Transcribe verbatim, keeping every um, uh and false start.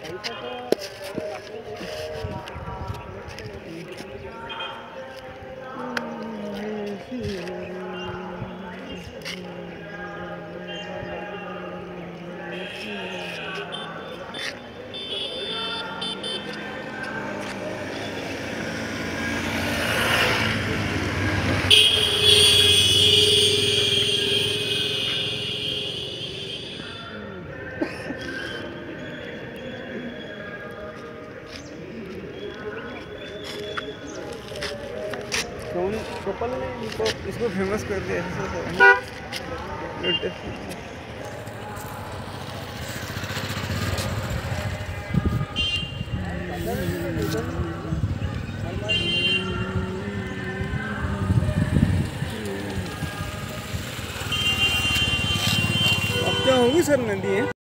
Couple ने इनको इसको फेमस कर दिया ऐसे अब क्या होगी सर नदी है।